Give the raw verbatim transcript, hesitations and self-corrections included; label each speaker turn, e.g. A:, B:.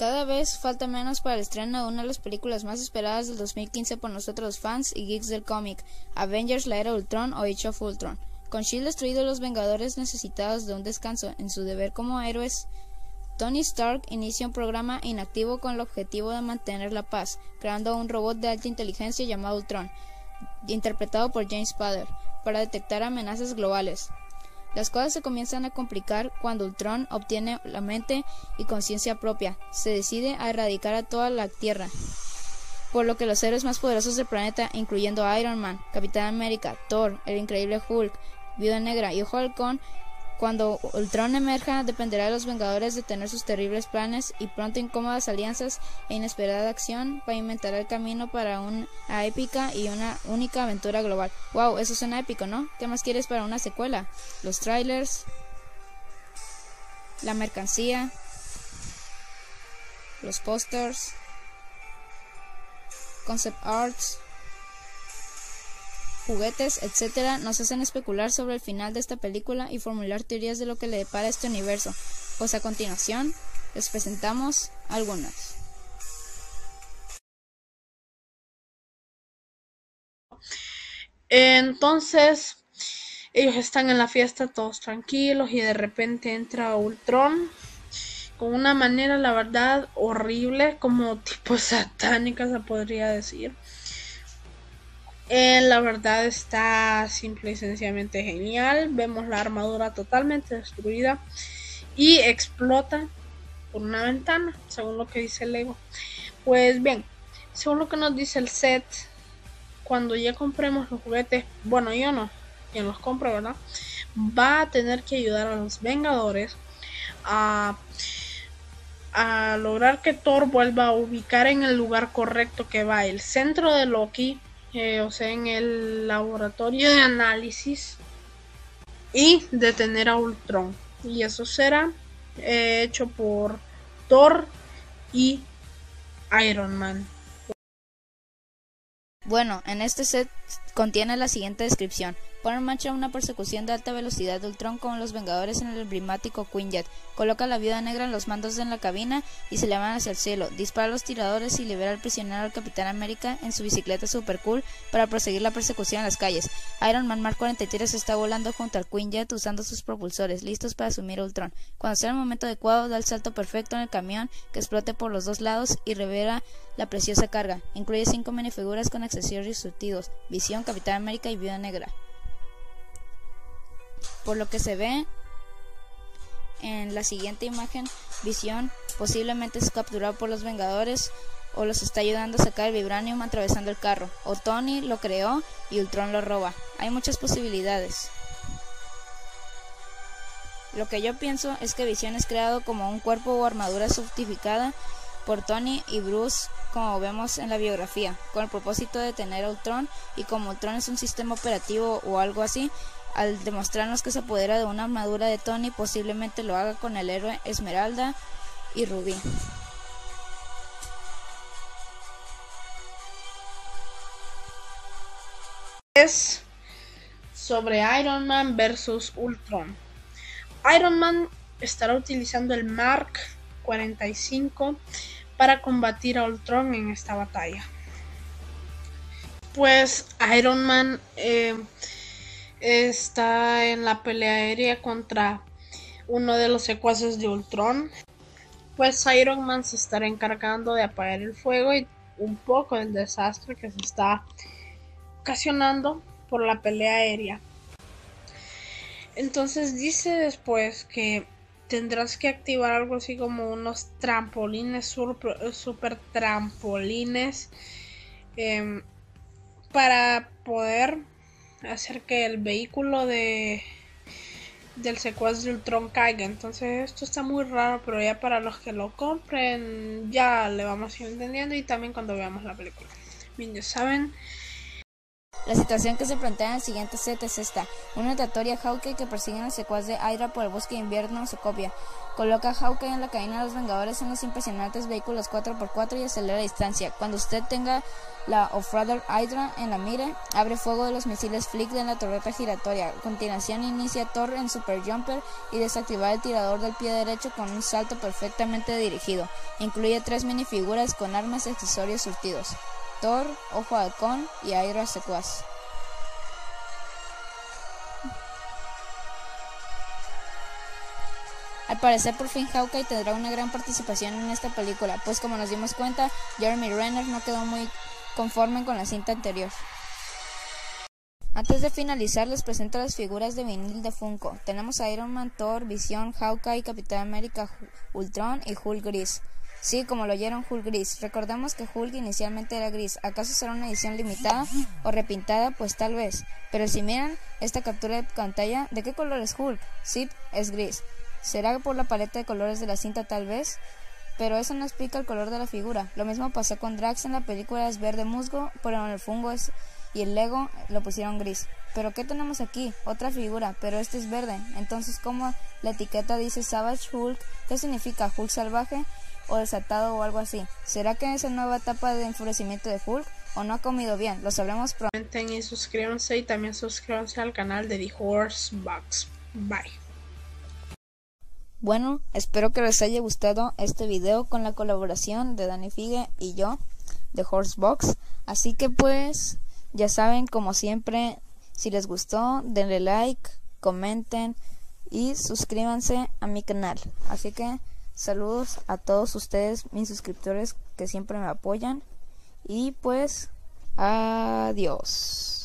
A: Cada vez falta menos para el estreno de una de las películas más esperadas del dos mil quince por nosotros los fans y geeks del cómic, Avengers: La Era de Ultron o Age of Ultron. Con S H I E L D destruido, los Vengadores necesitados de un descanso en su deber como héroes, Tony Stark inicia un programa inactivo con el objetivo de mantener la paz, creando un robot de alta inteligencia llamado Ultron, interpretado por James Spader, para detectar amenazas globales. Las cosas se comienzan a complicar cuando Ultron obtiene la mente y conciencia propia. Se decide a erradicar a toda la Tierra, por lo que los héroes más poderosos del planeta, incluyendo Iron Man, Capitán América, Thor, el Increíble Hulk, Viuda Negra y Ojo de Halcón, cuando Ultron emerja, dependerá de los Vengadores detener sus terribles planes y pronto incómodas alianzas e inesperada acción pavimentará el camino para una épica y una única aventura global. Wow, eso suena épico, ¿no? ¿Qué más quieres para una secuela? Los trailers, la mercancía, los pósters, concept arts, juguetes, etcétera, nos hacen especular sobre el final de esta película y formular teorías de lo que le depara este universo. Pues a continuación, les presentamos algunas.
B: Entonces, ellos están en la fiesta todos tranquilos y de repente entra Ultron con una manera, la verdad, horrible, como tipo satánica se podría decir. Eh, la verdad está simple y sencillamente genial. Vemos la armadura totalmente destruida y explota por una ventana, según lo que dice Lego. Pues bien, según lo que nos dice el set, cuando ya compremos los juguetes, bueno, yo no, quien los compre, ¿verdad? Va a tener que ayudar a los Vengadores a, a lograr que Thor vuelva a ubicar en el lugar correcto, que va el centro de Loki, eh, o sea, en el laboratorio de análisis, y detener a Ultron. Y eso será eh, hecho por Thor y Iron Man.
A: Bueno, en este set contiene la siguiente descripción. Pone en marcha una persecución de alta velocidad de Ultron con los Vengadores en el emblemático Quinjet. Coloca a la Viuda Negra en los mandos en la cabina y se elevan hacia el cielo. Dispara a los tiradores y libera al prisionero al Capitán América en su bicicleta super cool para proseguir la persecución en las calles. Iron Man Mark cuarenta y tres está volando junto al Quinjet usando sus propulsores, listos para asumir a Ultron. Cuando sea el momento adecuado, da el salto perfecto en el camión que explote por los dos lados y revela la preciosa carga. Incluye cinco minifiguras con accesorios surtidos: Visión, Capitán América y Viuda Negra. Por lo que se ve en la siguiente imagen, Visión posiblemente es capturado por los Vengadores o los está ayudando a sacar el vibranium atravesando el carro, o Tony lo creó y Ultron lo roba. Hay muchas posibilidades. Lo que yo pienso es que Visión es creado como un cuerpo o armadura certificada por Tony y Bruce, como vemos en la biografía, con el propósito de detener a Ultron, y como Ultron es un sistema operativo o algo así, al demostrarnos que se apodera de una armadura de Tony, posiblemente lo haga con el héroe Esmeralda y Rubí.
B: Es sobre Iron Man versus Ultron. Iron Man estará utilizando el Mark cuarenta y cinco para combatir a Ultron en esta batalla. Pues Iron Man eh, está en la pelea aérea contra uno de los secuaces de Ultron. Pues Iron Man se estará encargando de apagar el fuego y un poco del desastre que se está ocasionando por la pelea aérea. Entonces dice después que tendrás que activar algo así como unos trampolines, super, super trampolines, eh, para poder hacer que el vehículo de del secuaz de Ultron caiga. Entonces esto está muy raro, pero ya para los que lo compren ya le vamos a ir entendiendo, y también cuando veamos la película. Bien, ya saben.
A: La situación que se plantea en el siguiente set es esta. Una natatorial Hawkeye que persigue al secuaz de Hydra por el bosque de invierno Sokovia. Coloca a Hawkeye en la cabina de los Vengadores en los impresionantes vehículos cuatro por cuatro y acelera a distancia. Cuando usted tenga la Off-Radar Hydra en la mira, abre fuego de los misiles Flick de la torreta giratoria. A continuación inicia Thor en Super Jumper y desactiva el tirador del pie derecho con un salto perfectamente dirigido. Incluye tres minifiguras con armas y accesorios surtidos: Thor, Ojo de Halcón y Hydra Secuaz. Al parecer, por fin Hawkeye tendrá una gran participación en esta película, pues como nos dimos cuenta, Jeremy Renner no quedó muy conforme con la cinta anterior. Antes de finalizar, les presento las figuras de vinil de Funko. Tenemos a Iron Man, Thor, Visión, Hawkeye, Capitán América, Ultron y Hulk gris. Sí, como lo oyeron, Hulk gris. Recordemos que Hulk inicialmente era gris. ¿Acaso será una edición limitada o repintada? Pues tal vez. Pero si miran esta captura de pantalla, ¿de qué color es Hulk? Sí, es gris. ¿Será por la paleta de colores de la cinta tal vez? Pero eso no explica el color de la figura. Lo mismo pasó con Drax en la película, es verde musgo, pero en el fungo es, y el Lego lo pusieron gris. ¿Pero qué tenemos aquí? Otra figura, pero este es verde. Entonces, ¿cómo la etiqueta dice Savage Hulk? ¿Qué significa? ¿Hulk salvaje o desatado o algo así? ¿Será que es la nueva etapa de enfurecimiento de Hulk o no ha comido bien? Lo sabremos pronto.
B: Y suscríbanse y también suscríbanse al canal de The Horse Box. Bye.
A: Bueno, espero que les haya gustado este video con la colaboración de Dani Figue y yo, de Horsebox. Así que pues, ya saben, como siempre, si les gustó, denle like, comenten y suscríbanse a mi canal. Así que, saludos a todos ustedes, mis suscriptores que siempre me apoyan. Y pues, adiós.